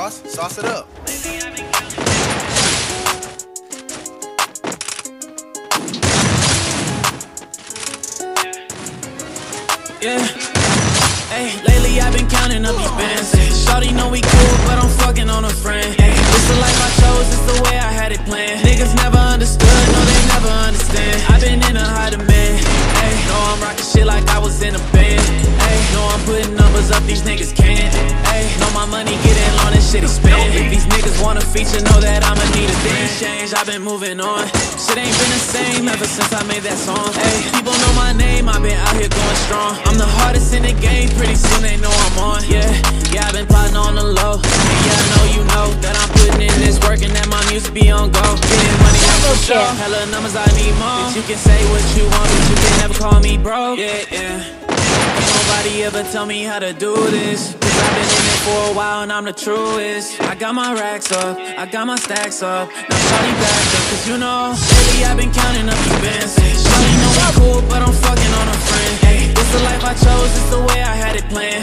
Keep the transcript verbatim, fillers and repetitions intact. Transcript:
sauce. Sauce it up. Yeah. Hey, lately I've been counting up these bands. Shawty know we cool, but I'm fucking on a friend. Hey, it's the life I chose, it's the way I had it planned. Niggas never understood, no they never understand. I've been in a high demand. Hey, know I'm rocking shit like I was in a band. Hey, know I'm putting numbers up, these niggas can't. Hey, know my money getting long, this shit expand. If these niggas want a feature, know that I'ma need a dance change. I've been moving on, shit ain't been the same ever since I made that song. Hey, people know my name, I've been out here going strong. I'm the hardest in the game, pretty soon they know I'm on. Yeah, yeah, I've been plotting on the low. And yeah, I know you know that I'm putting in this work and that my music be on go. Getting money out for sure. Hella numbers, I need more. But you can say what you want, but you can never call me bro. Yeah, yeah. Ain't nobody ever tell me how to do this, cause I've been in it for a while and I'm the truest. I got my racks up, I got my stacks up. Now shawty back up, cause you know lately I've been counting up these bands. Shawty know I'm cool, but I'm fucking on a friend. Hey, it's the life I chose, it's the way I had it planned.